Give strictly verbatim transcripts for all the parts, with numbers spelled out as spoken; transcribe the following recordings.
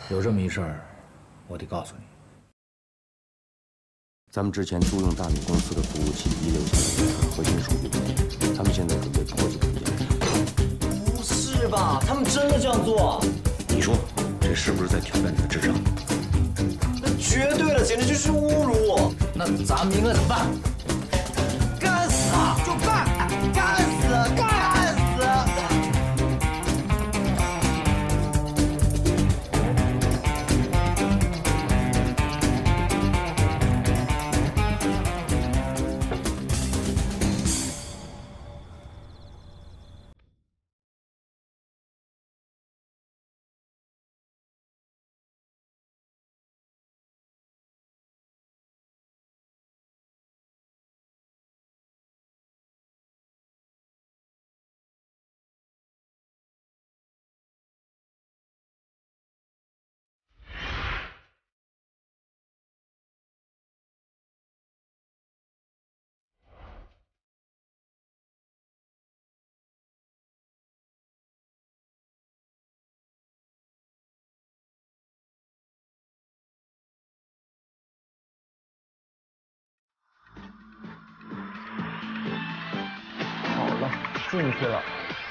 有这么一事儿，我得告诉你。 咱们之前租用大米公司的服务器遗留下来的核心数据文件，他们现在准备破解文件。 不是吧？他们真的这样做？ 你说这是不是在挑战你的智商？ 那绝对了，简直就是侮辱！ 那咱们应该怎么办？ 干死他！就干！干死！干死！ 好了，进去了。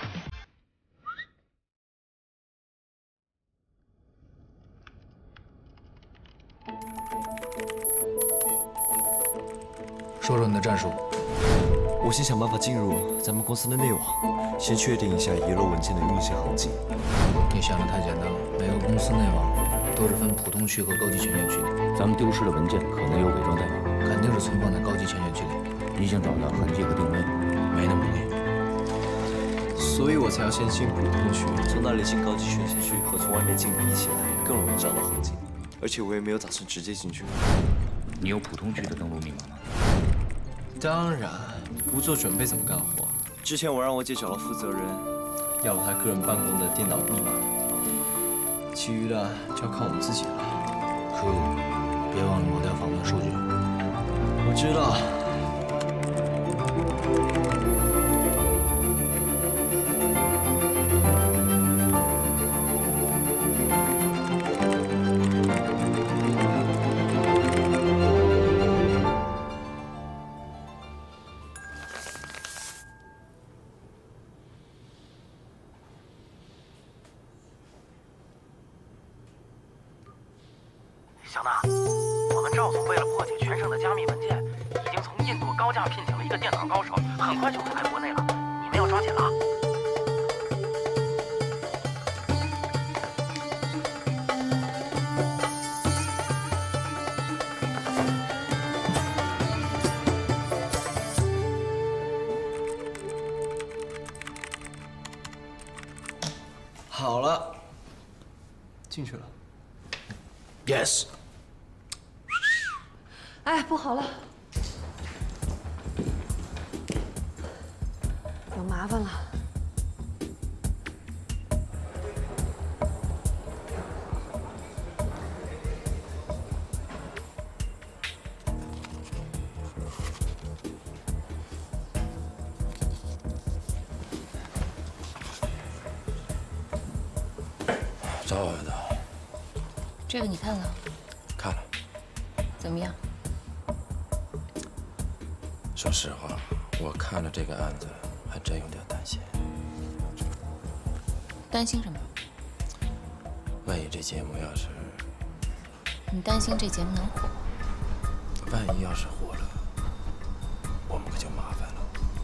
说说你的战术。 我先想办法进入咱们公司的内网，先确定一下遗漏文件的运行痕迹。 你想的太简单了，每个公司内网都是分普通区和高级权限区的。 咱们丢失的文件可能有伪装代码， 肯定是存放在高级权限区里。 已经找到痕迹和定位， 没那么容易。 所以我才要先进普通区，从那里进高级权限区和从外面进比起来更容易找到痕迹。而且我也没有打算直接进去。 你有普通区的登录密码吗？ 当然，不做准备怎么干活？之前我让我姐找了负责人，要了她个人办公的电脑密码，其余的就要靠我们自己了。 可别忘了抹掉访问数据。 我知道。 小娜，我们赵总为了破解全省的加密文件，已经从印度高价聘请了一个电脑高手，很快就会来国内了。你们要抓紧了。 好了，进去了。Yes。 哎，不好了，有麻烦了。 找我的。 这个你看了？ 看了。 怎么样？ 说实话，我看了这个案子，还真有点担心。 担心什么？ 万一这节目要是…… 你担心这节目能火？ 万一要是火了，我们可就麻烦了。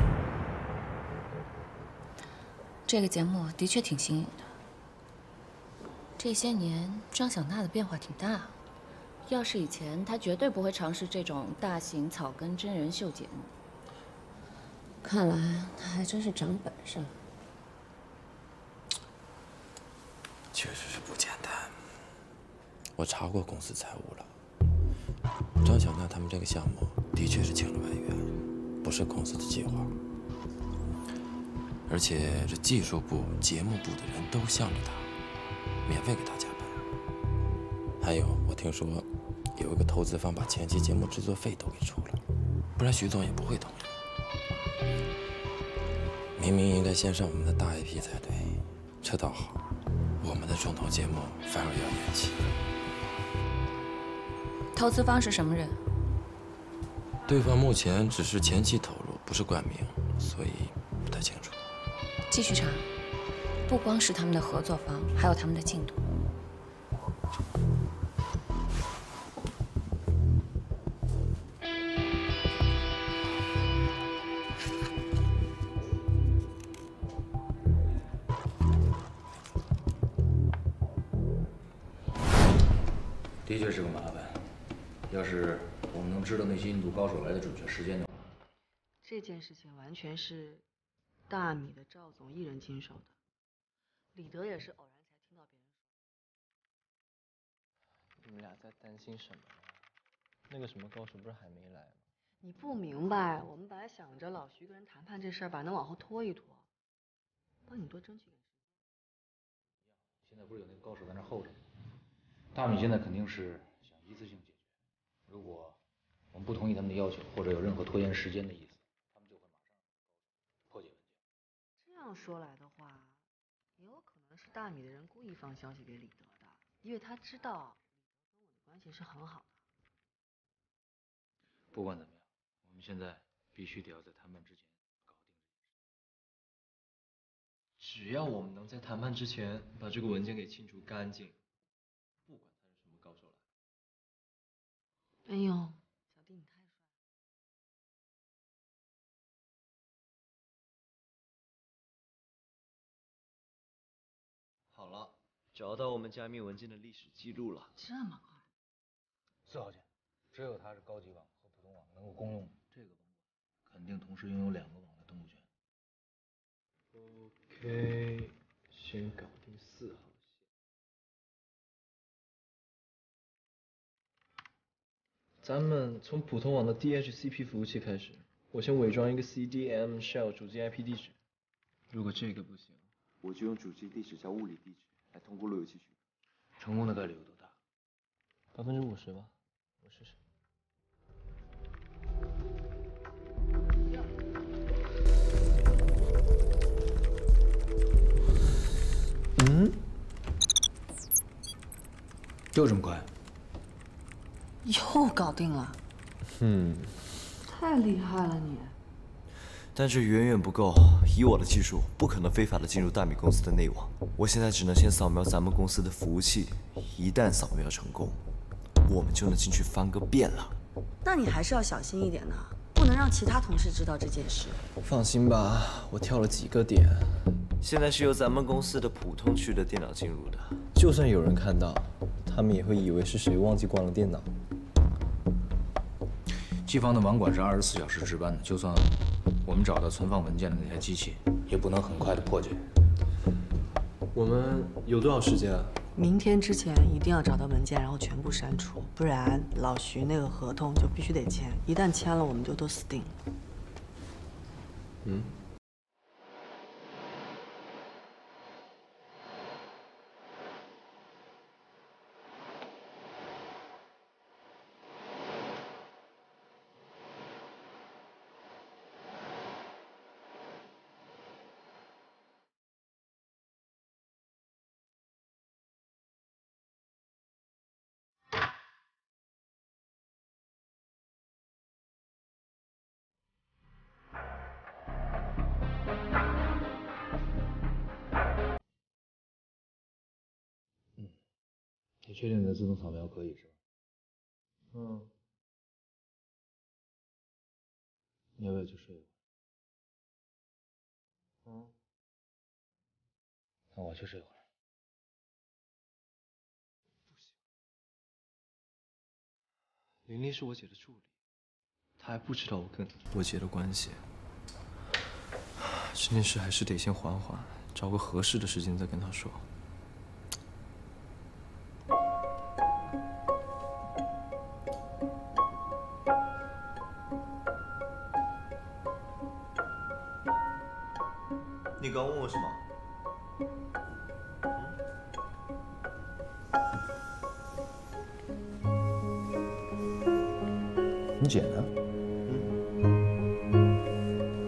这个节目的确挺新颖的。这些年，张小娜的变化挺大。 要是以前，他绝对不会尝试这种大型草根真人秀节目。看来他还真是长本事了。 确实是不简单。我查过公司财务了，张小娜他们这个项目的确是请了外援，不是公司的计划。而且这技术部、节目部的人都向着他，免费给他加班。还有，我听说。 有一个投资方把前期节目制作费都给出了，不然徐总也不会同意。明明应该先上我们的大 I P 才对，这倒好， 我们的重头节目反而要延期。 投资方是什么人？ 对方目前只是前期投入，不是冠名，所以不太清楚。 继续查，不光是他们的合作方，还有他们的进度。 的确是个麻烦。要是我们能知道那些印度高手来的准确时间的话， 这件事情完全是大米的赵总一人经手的，李德也是偶然才听到别人说。 你们俩在担心什么呀？那个什么高手不是还没来吗？ 你不明白，我们本来想着老徐跟人谈判这事儿吧，能往后拖一拖，帮你多争取点时间。 现在不是有那个高手在那候着吗？大米现在肯定是想一次性解决。如果我们不同意他们的要求，或者有任何拖延时间的意思，他们就会马上破解文件。 这样说来的话，也有可能是大米的人故意放消息给李德的，因为他知道李德跟我的关系是很好的。 不管怎么样，我们现在必须得要在谈判之前搞定这件事。 只要我们能在谈判之前把这个文件给清除干净，不管他是什么高手来。 哎呦，小弟你太帅了！ 好了，找到我们加密文件的历史记录了。 这么快？ 四号线，只有它是高级网和普通网能够共用的，这个网管肯定同时拥有两个网的登录权。 OK， 先搞定四号线。咱们从普通网的 D H C P 服务器开始，我先伪装一个 C D M shell 主机 I P 地址。如果这个不行， 我就用主机地址加物理地址来通过路由器许可。 成功的概率有多大？ 百分之五十吧，我试试。嗯， 就这么快？ 又搞定了， 嗯， 太厉害了你！ 但这远远不够，以我的技术，不可能非法的进入大米公司的内网。我现在只能先扫描咱们公司的服务器，一旦扫描成功，我们就能进去翻个遍了。 那你还是要小心一点呢，不能让其他同事知道这件事。 放心吧，我跳了几个点。 现在是由咱们公司的普通区的电脑进入的， 就算有人看到，他们也会以为是谁忘记关了电脑。 机房的网管是二十四小时值班的，就算我们找到存放文件的那台机器，也不能很快的破解。 我们有多少时间啊？ 明天之前一定要找到文件，然后全部删除，不然老徐那个合同就必须得签，一旦签了，我们就都死定了。 嗯。 你确定你的自动扫描可以是吧？ 嗯。 你要不要去睡一会儿？ 嗯。 那我去睡一会儿。 不行。林丽是我姐的助理，她还不知道我跟我姐的关系。这件事还是得先缓缓，找个合适的时间再跟她说。 你刚问我什么？ 嗯、你姐呢？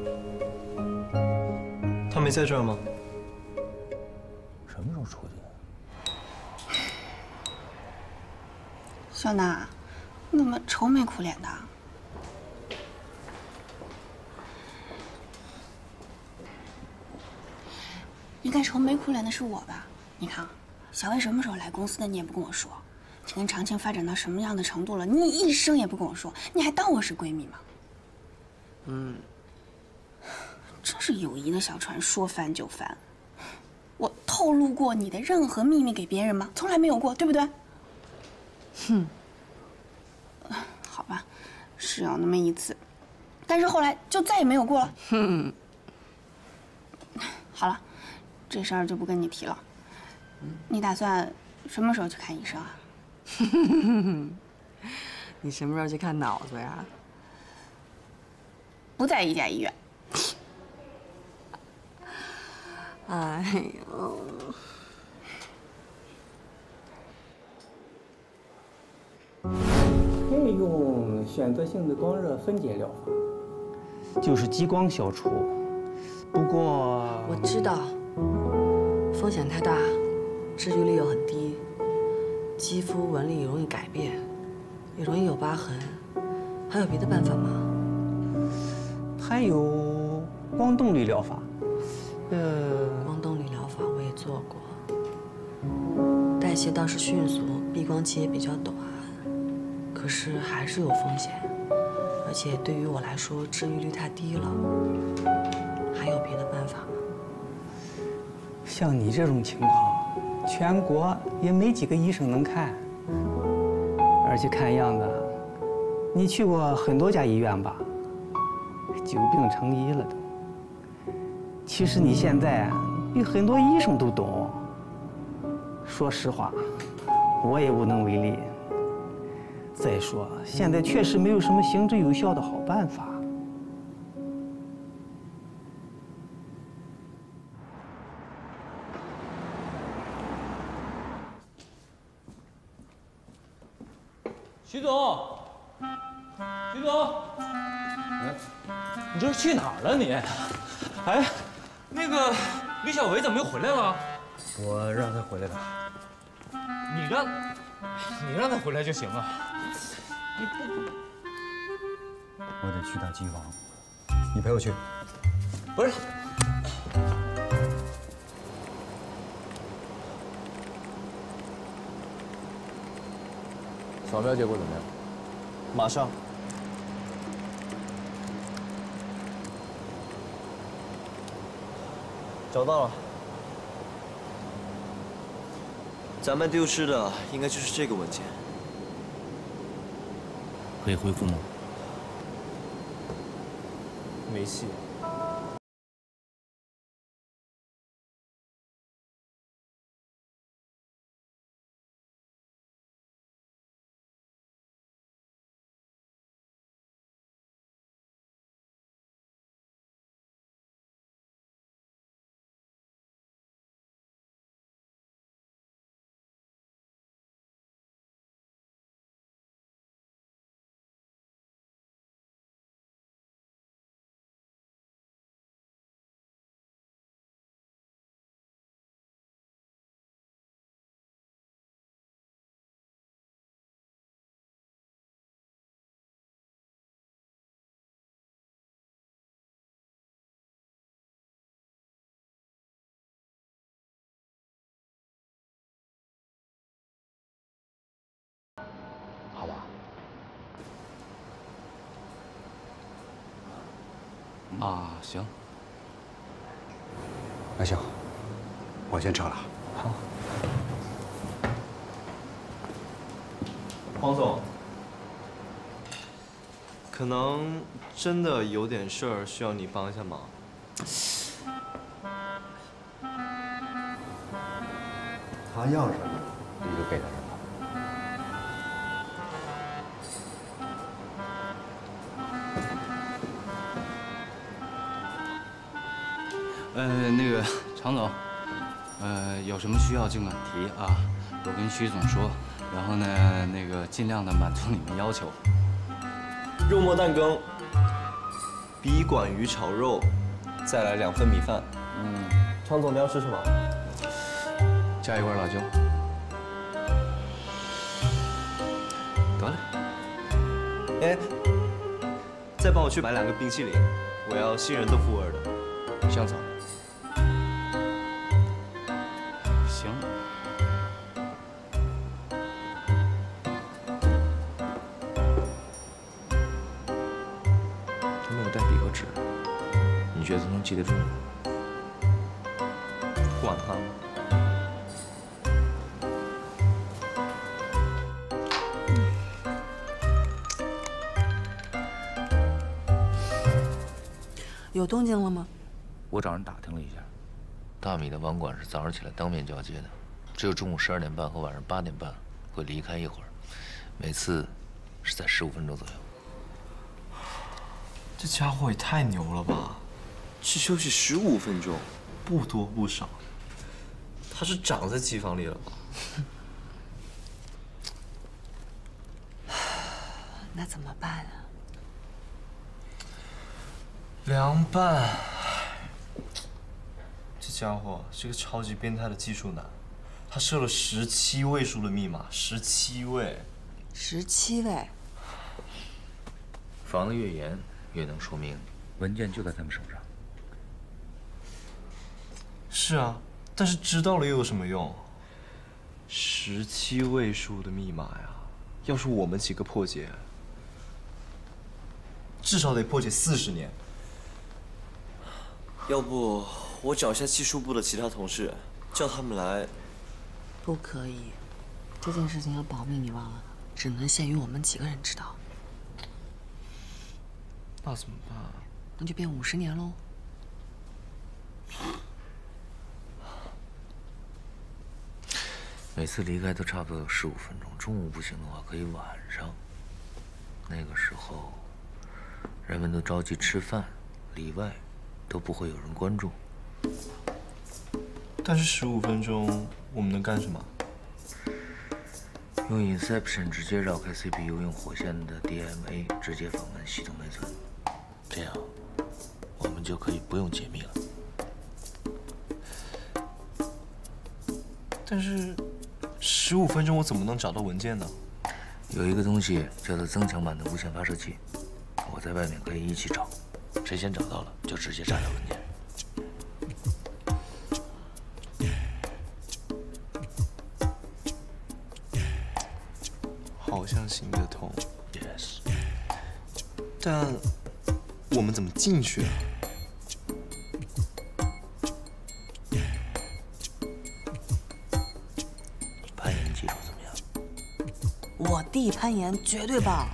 她没在这儿吗？ 什么时候出去的？ 小娜，你怎么愁眉苦脸的？应该愁眉苦脸的是我吧？你看，小薇什么时候来公司的，你也不跟我说。你跟长青发展到什么样的程度了，你一声也不跟我说，你还当我是闺蜜吗？嗯，真是友谊的小船说翻就翻。我透露过你的任何秘密给别人吗？从来没有过，对不对？哼，好吧，是有那么一次，但是后来就再也没有过了。哼，好了，这事儿就不跟你提了。你打算什么时候去看医生啊？ 你什么时候去看脑子呀？ 不在一家医院。 哎呦， 可以用选择性的光热分解疗法，就是激光消除。不过我知道，风险太大，治愈率又很低。肌肤纹理容易改变，也容易有疤痕，还有别的办法吗？ 还有光动力疗法，呃， 光动力疗法我也做过，代谢倒是迅速，闭光期也比较短，可是还是有风险，而且对于我来说治愈率太低了。还有别的办法吗？ 像你这种情况，全国也没几个医生能看，而且看样子，你去过很多家医院吧？久病成医了都。其实你现在比很多医生都懂。说实话，我也无能为力。再说，现在确实没有什么行之有效的好办法。 徐总，徐总，哎，你这是去哪儿了你？哎，那个李小维怎么又回来了？ 我让他回来的。 你让，你让他回来就行了。你不， 我得去趟机房，你陪我去。 不是。 扫描结果怎么样？ 马上。找到了。咱们丢失的应该就是这个文件。 可以恢复吗？ 没戏。 好吧。 啊，行。 那行，我先撤了。 好。 黄总，可能真的有点事儿需要你帮一下忙。 他要什么，你就给他什么。 呃，那个常总，呃，有什么需要尽管提啊，我跟徐总说，然后呢，那个尽量的满足你们要求。 肉末蛋羹，笔管鱼炒肉，再来两份米饭。 嗯， 常总，你要吃什么？ 加一罐辣椒。 哎，再帮我去买两个冰淇淋，我要杏仁豆腐味的， 香草。 行。 他没有带笔和纸，你觉得他能记得住吗？ 管他。 有动静了吗？ 我找人打听了一下，大米的网管是早上起来当面交接的，只有中午十二点半和晚上八点半会离开一会儿，每次是在十五分钟左右。 这家伙也太牛了吧！只休息十五分钟，不多不少。他是长在机房里了吧？ 那怎么办啊？ 凉拌，这家伙是个超级变态的技术男，他设了十七位数的密码，十七位， 十七位。 防得越严，越能说明文件就在他们手上。 是啊，但是知道了又有什么用？十七位数的密码呀，要是我们几个破解，至少得破解四十年。 要不我找一下技术部的其他同事，叫他们来。 不可以，这件事情要保密，你忘了？只能限于我们几个人知道。 那怎么办？ 那就变五十年喽。 每次离开都差不多有十五分钟，中午不行的话可以晚上。那个时候，人们都着急吃饭，里外。 都不会有人关注。 但是十五分钟我们能干什么？ 用 Inception 直接绕开 C P U， 用火线的 D M A 直接访问系统内存，这样我们就可以不用解密了。 但是十五分钟我怎么能找到文件呢？ 有一个东西叫做增强版的无线发射器，我在外面可以一起找。 谁先找到了，就直接炸掉文件。 好像行得通。 Yes。 但我们怎么进去啊？ 你攀岩技术怎么样？ 我弟攀岩绝对棒。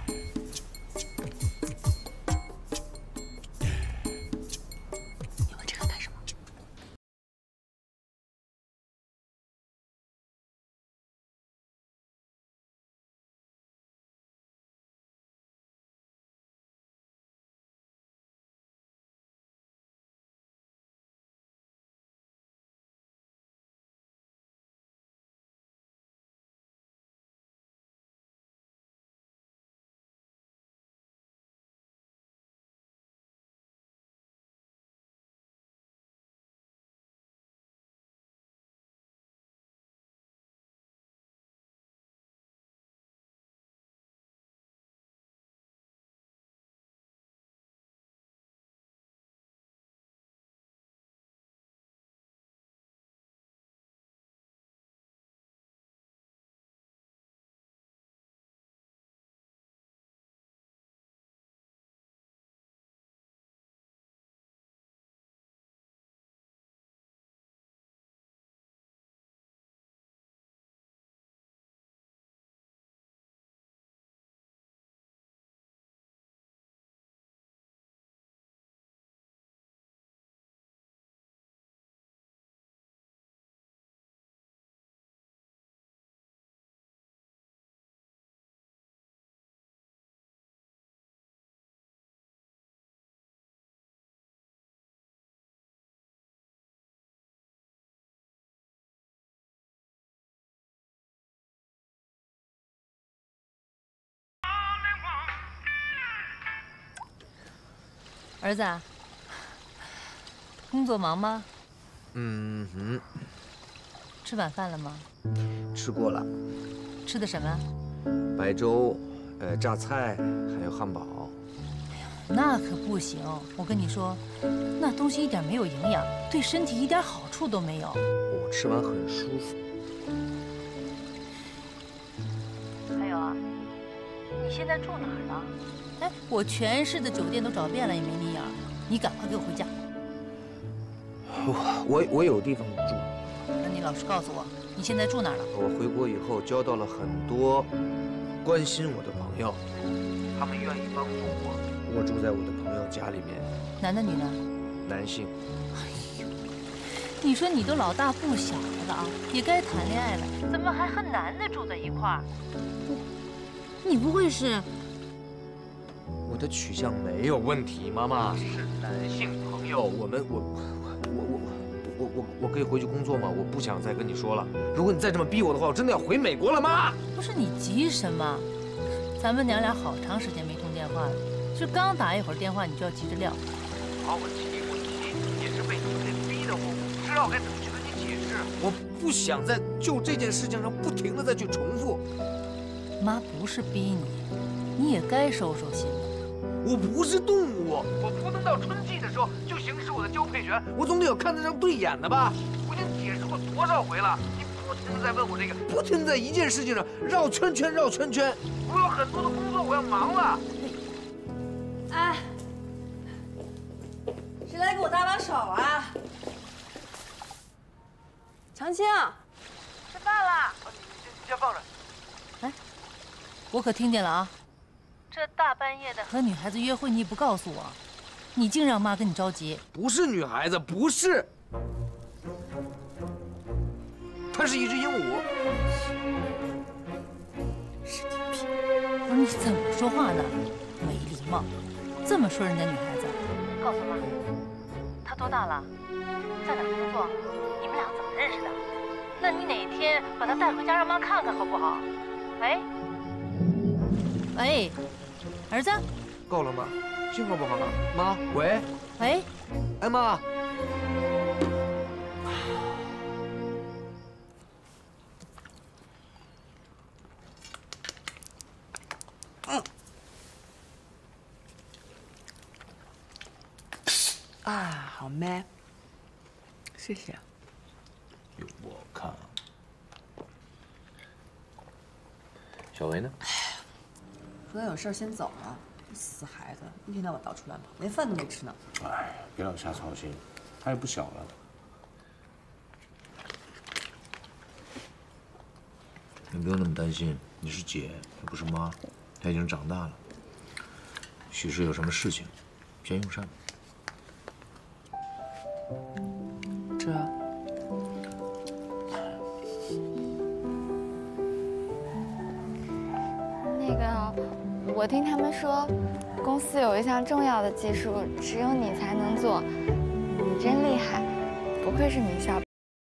儿子，工作忙吗？ 嗯哼。 吃晚饭了吗？ 吃过了。 吃的什么？ 白粥、 呃，榨菜，还有汉堡。 那可不行，我跟你说，那东西一点没有营养，对身体一点好处都没有。 我吃完很舒服。 还有啊，你现在住哪儿呢？哎，我全市的酒店都找遍了，也没你影儿。你赶快给我回家。 我我我有地方住。 那你老实告诉我，你现在住哪儿了？ 我回国以后交到了很多关心我的朋友，他们愿意帮助我。我住在我的朋友家里面。 男的女的？ 男性。 哎呦，你说你都老大不小的了啊，也该谈恋爱了，怎么还和男的住在一块儿？你不会是？ 我的取向没有问题，妈妈是男性朋友，我们我我我我我我我可以回去工作吗？我不想再跟你说了。如果你再这么逼我的话，我真的要回美国了，妈。 不是你急什么？咱们娘俩好长时间没通电话了，是刚打一会儿电话你就要急着撂。 好，我急不急也是被你们逼的，我不知道该怎么去跟你解释。 我不想在就这件事情上不停的再去重复。 妈不是逼你，你也该收收心了。 我不是动物， 我不能到春季的时候就行使我的交配权。 我总得有看得上对眼的吧？ 我已经解释过多少回了，你不停的在问我这个， 不停在一件事情上绕圈圈绕圈圈。 我有很多的工作我要忙了。 哎，谁来给我搭把手啊？长青， 吃饭啦！你你先放着。 哎，我可听见了啊！这大半夜的和女孩子约会，你也不告诉我，你净让妈跟你着急。 不是女孩子，不是，它是一只鹦鹉。 神经病！不是你怎么说话呢？没礼貌，这么说人家女孩子。告诉妈，她多大了？在哪工作？你们俩怎么认识的？那你哪天把她带回家让妈看看好不好？喂，喂。儿子， 够了吗？信号不好了，妈，喂， 喂， 哎妈， 嗯，啊，好 man， 谢谢。 有我看，小维呢？ 昨天有事先走了，死孩子，一天到晚到处乱跑，连饭都没吃呢。 哎，别老瞎操心，他也不小了。 你不用那么担心，你是姐，又不是妈，她已经长大了。许是有什么事情，先用膳。 这。 那个。我听他们说，公司有一项重要的技术，只有你才能做，你真厉害，不愧是名校。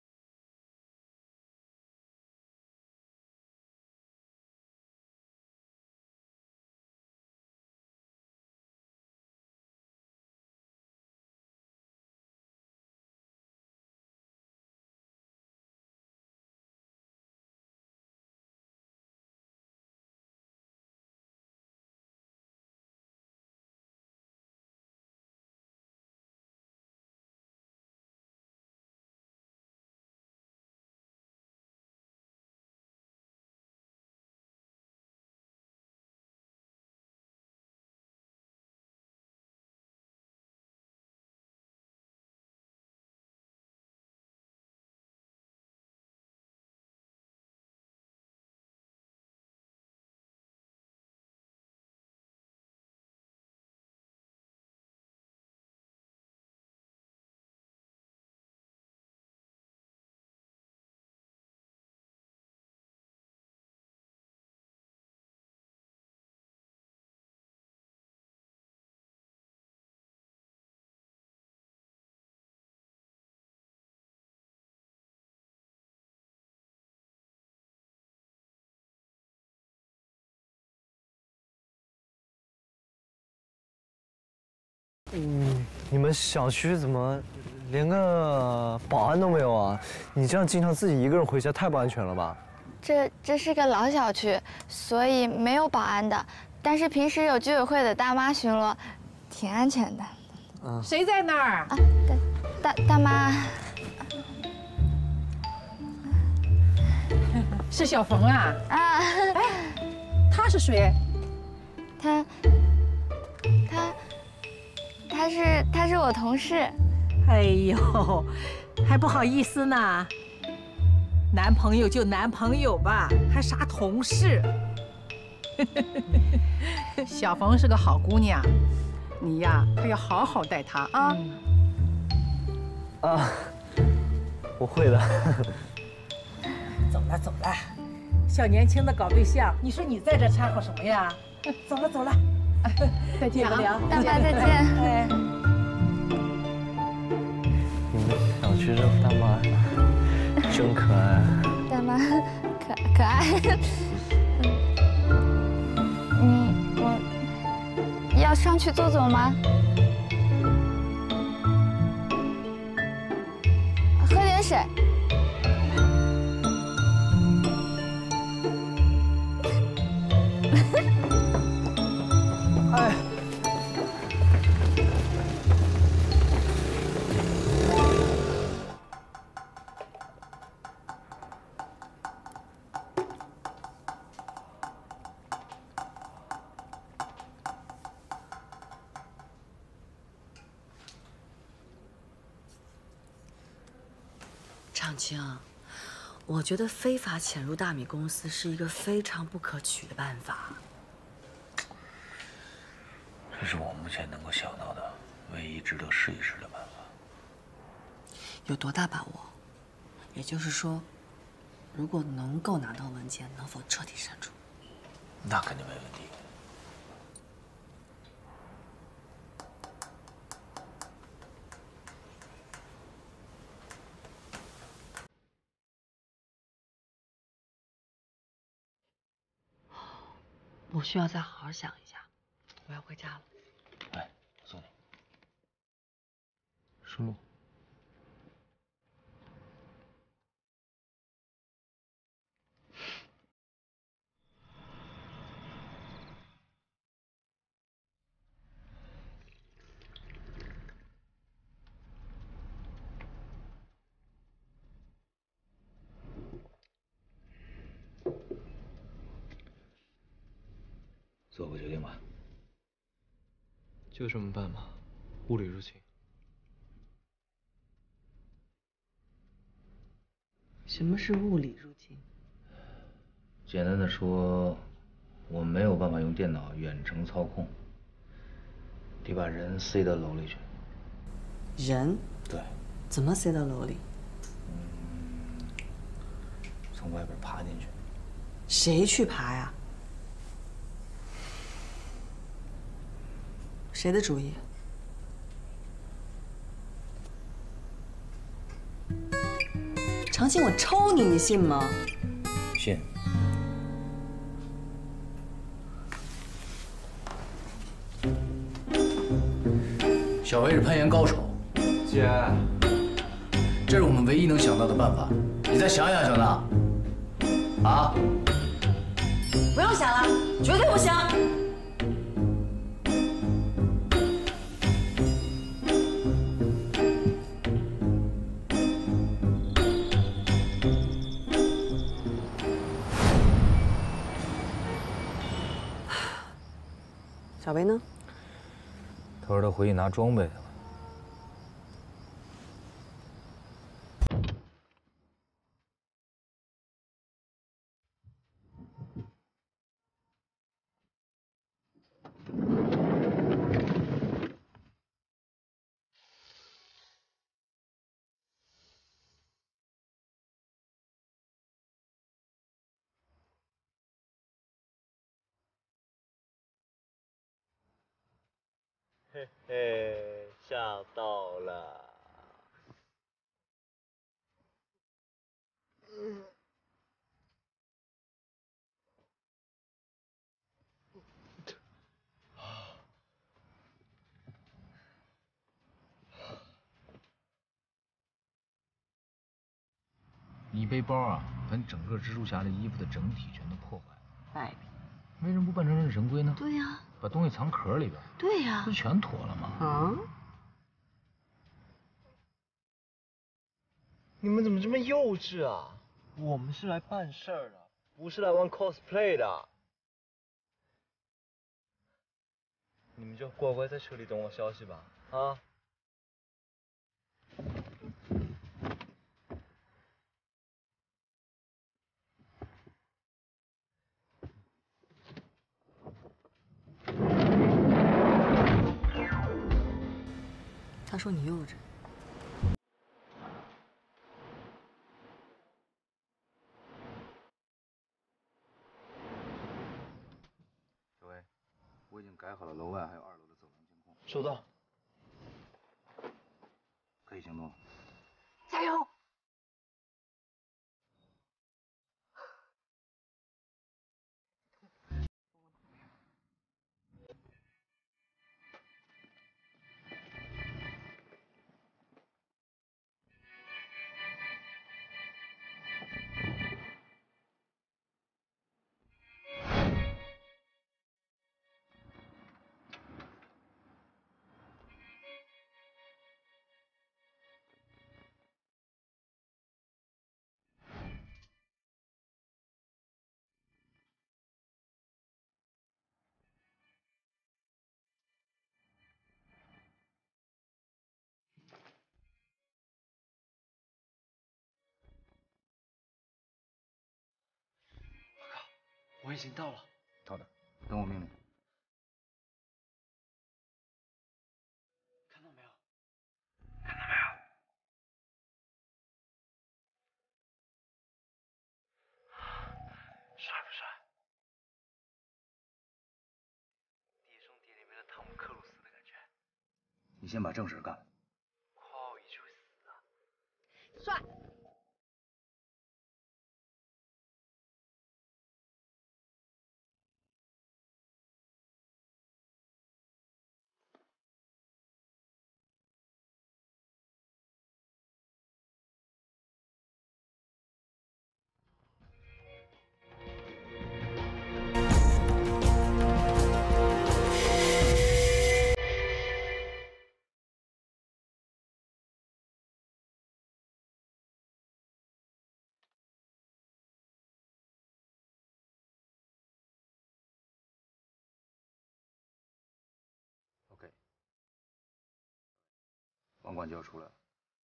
嗯，你们小区怎么连个保安都没有啊？你这样经常自己一个人回家，太不安全了吧？ 这这是个老小区，所以没有保安的，但是平时有居委会的大妈巡逻，挺安全的。 嗯，谁在那儿？ 啊，大大大妈。 是小冯啊？ 啊。 哎，他是谁？ 他他他是他是我同事。 哎呦，还不好意思呢。男朋友就男朋友吧，还啥同事？小冯是个好姑娘，你呀可要好好待她啊。 啊，我会的。 走了走了，小年轻的搞对象，你说你在这掺和什么呀？走了走了，再见啊， 大妈再见。 哎， 你们小区这大妈真可爱。 大妈可可爱。你我要上去坐坐吗？喝点水。 哎， 长青，我觉得非法潜入大米公司是一个非常不可取的办法。 这是我目前能够想到的唯一值得试一试的办法。 有多大把握？也就是说，如果能够拿到文件，能否彻底删除？ 那肯定没问题。 我需要再好好想一下，我要回家了。 来，我送你。 顺路。 做个决定吧。 就这么办吗？物理入侵。 什么是物理入侵？ 简单的说，我们没有办法用电脑远程操控，得把人塞到楼里去。 人？ 对。 怎么塞到楼里？ 嗯，从外边爬进去。 谁去爬呀？谁的主意？长青，我抽你，你信吗？ 信。 小薇是攀岩高手， 姐， 这是我们唯一能想到的办法。你再想想，小娜。啊？ 不用想了，绝对不想。小薇呢？ 他说他回去拿装备去了。 嘿嘿，吓到了。嗯。 你背包啊， 盆整个蜘蛛侠的衣服的整体全都破坏了。 摆平。 为什么不扮成忍者神龟呢？ 对呀。 把东西藏壳里边。 对呀。 不就全妥了吗？ 啊？ 你们怎么这么幼稚啊？我们是来办事儿的，不是来玩 cosplay 的。你们就乖乖在车里等我消息吧，啊？ 他说你幼稚。 小薇，我已经改好了楼外还有二楼的走廊监控。 收到。 可以行动了。 加油！ 我已经到了。 稍等，等我命令。 看到没有？ 看到没有？帅不帅？碟中谍里面的汤姆克鲁斯的感觉。 你先把正事干了。 夸我一句会死啊！ 帅。 OK， 网管就要出来了。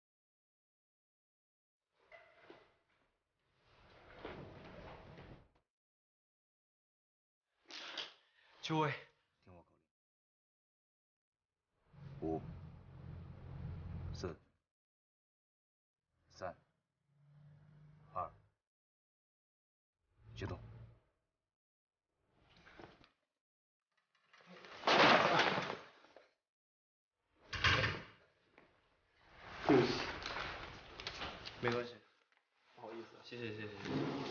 就位。 听我口令。五、四、三、二，行动。 对不起。没关系，不好意思，谢谢谢谢谢谢。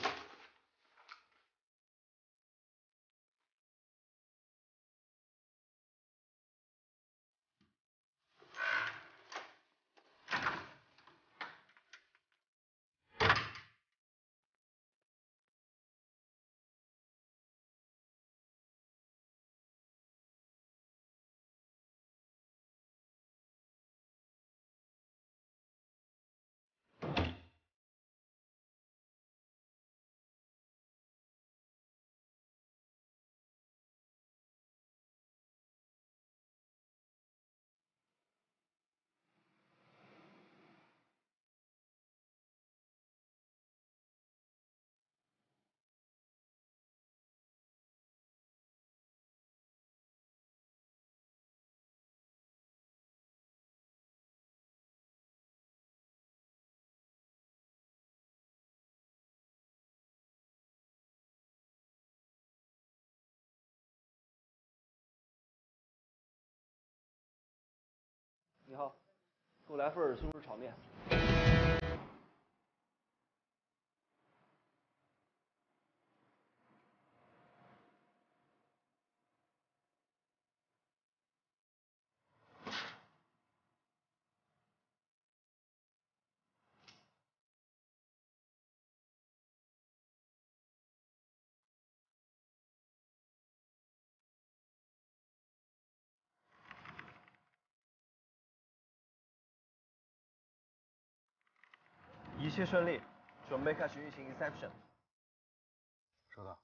你好，给我来份西红柿炒面。 一切顺利，准备开始运行 Inception。 收到。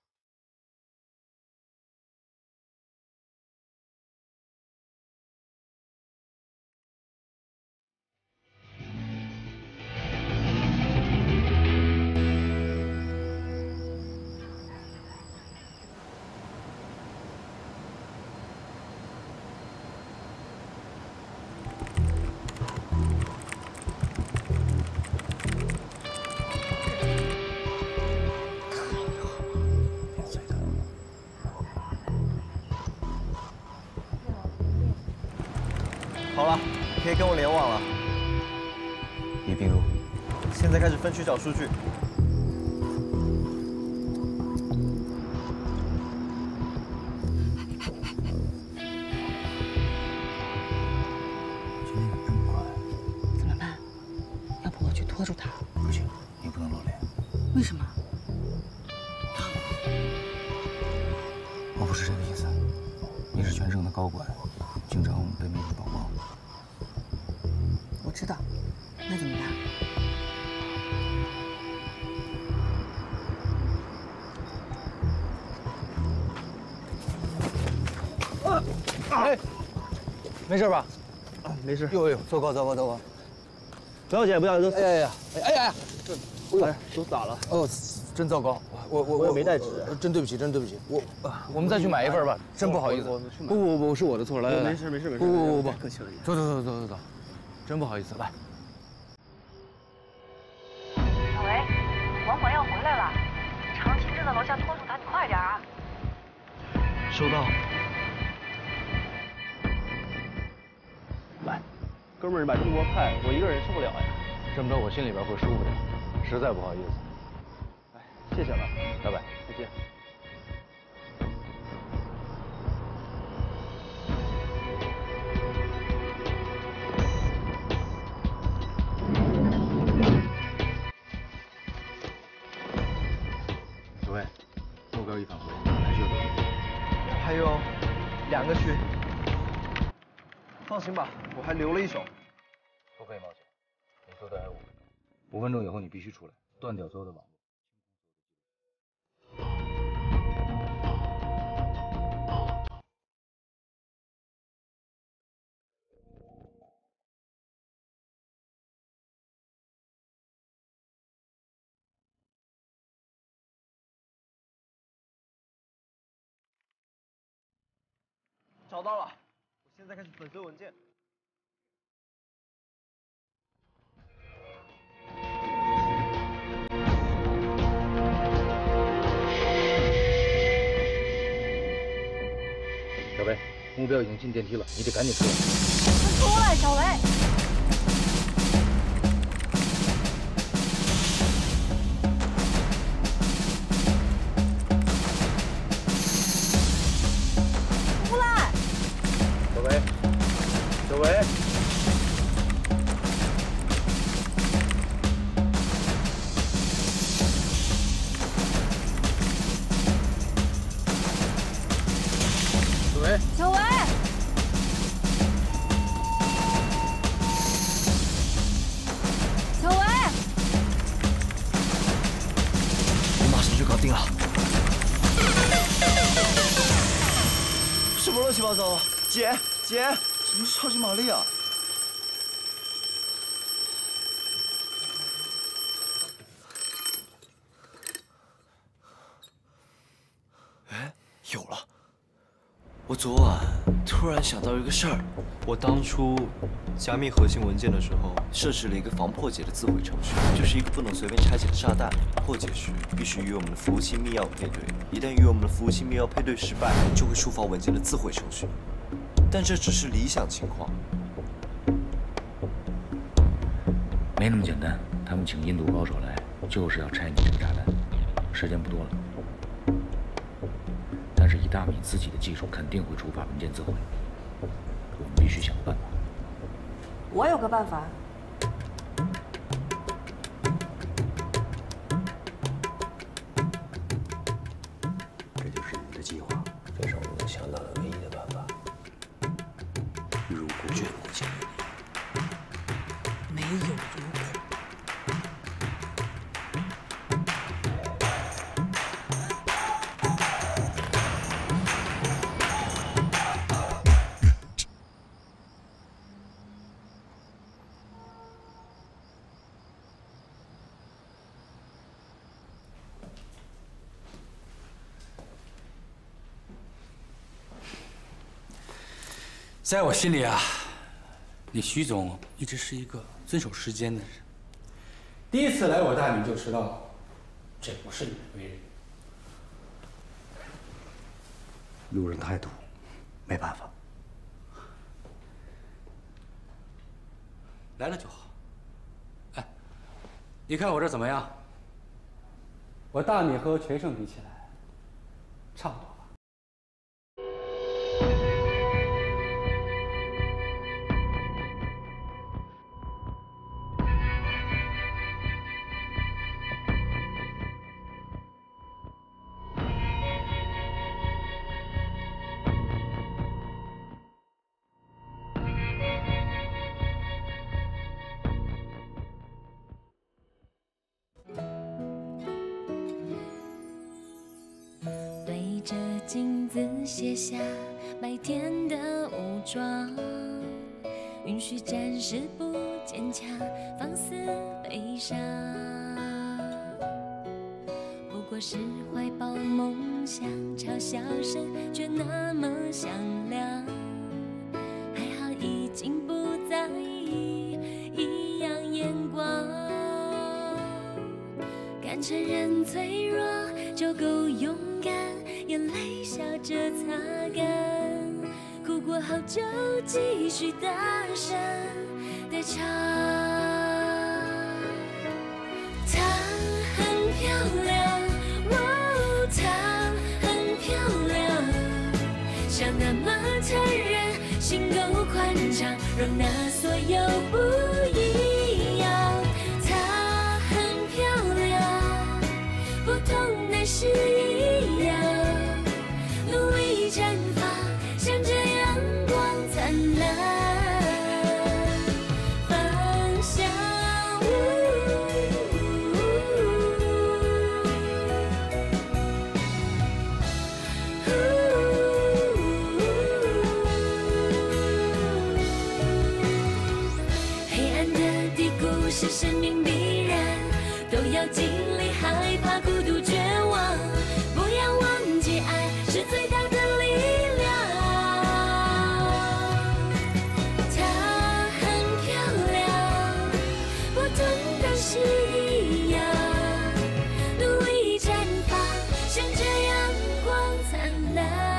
好了，可以跟我联网了。 已并入。 现在开始分区找数据。 今天这么快？ 怎么办？要不我去拖住他？ 不行，你不能露脸。 为什么？ 我不是这个意思。你是全城的高管，经常被媒体曝光。 我知道，那怎么办？ 哎，没事吧？啊，没事。 呦呦，糟糕糟糕糟糕！ 不要紧不要紧，都。 哎呀呀，哎哎呀，这， 哎，都洒了。 哦，真糟糕！我我我也没带纸。 真对不起，真对不起。我我们再去买一份吧，真不好意思。不不不，是我的错，来来来。 没事没事没事。 不不不不， 客气了。 走走走走走走，真不好意思，来。 小维，王管要回来了，长青正在楼下拖住他，你快点啊！ 收到。来，哥们儿买这么多菜，我一个人吃不了呀。 这么着我心里边会舒服点，实在不好意思。 哎，谢谢了， 拜拜， 再见。 小魏，目标已返回，还需要多久？ 还有两个区。放心吧，我还留了一手。 不可以冒险，你说的还有五分钟，五分钟以后你必须出来，断掉所有的网络。 找到了，我现在开始粉碎文件。 小维，目标已经进电梯了，你得赶紧出来。 快出来，小维！出来！ 小维，小维。 小维，小维， 我马上就搞定了。什么乱七八糟？姐姐，什么是超级玛丽啊？哎，有了。我昨晚突然想到一个事儿，我当初加密核心文件的时候，设置了一个防破解的自毁程序，就是一个不能随便拆解的炸弹。破解时必须与我们的服务器密钥配对，一旦与我们的服务器密钥配对失败，就会触发文件的自毁程序。但这只是理想情况， 没那么简单。他们请印度高手来，就是要拆你这个炸弹，时间不多了。但是以大米自己的技术，肯定会触发文件自毁。我们必须想个办法。 我有个办法。 这就是你的计划，这是我们想到的唯一的办法。如果绝不建议你， 没有如果。 在我心里啊，你徐总一直是一个遵守时间的人。第一次来我大米就迟到，这不是你的为人。 路人太多，没办法。 来了就好。哎，你看我这怎么样？我大米和全胜比起来，差不多。 对着镜子卸下白天的武装，允许暂时不坚强，放肆悲伤。不过是怀抱梦想，嘲笑声却那么响亮。还好已经不在意异样眼光，敢承认脆弱就够勇敢。 眼泪笑着擦干，哭过后就继续大声地唱。她很漂亮，哦，她很漂亮，笑那么残忍，心够宽敞，容纳所有不一样。她很漂亮，不同的是一样。 努力绽放，向着阳光灿烂方向。黑暗的低谷是生命必然，都要经历害怕、孤独、绝望。不要忘记爱。 是最大的力量。她很漂亮，不同但是一样。努力绽放，向着阳光灿烂。